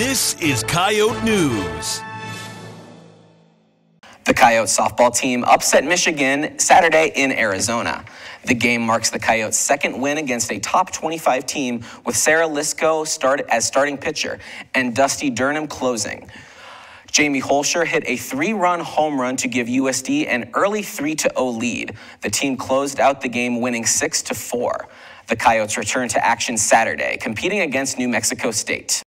This is Coyote News. The Coyote softball team upset Michigan Saturday in Arizona. The game marks the Coyotes' second win against a top 25 team, with Sarah Lisko as starting pitcher and Dusty Durham closing. Jamie Holscher hit a 3-run home run to give USD an early 3-0 lead. The team closed out the game winning 6-4. The Coyotes return to action Saturday, competing against New Mexico State.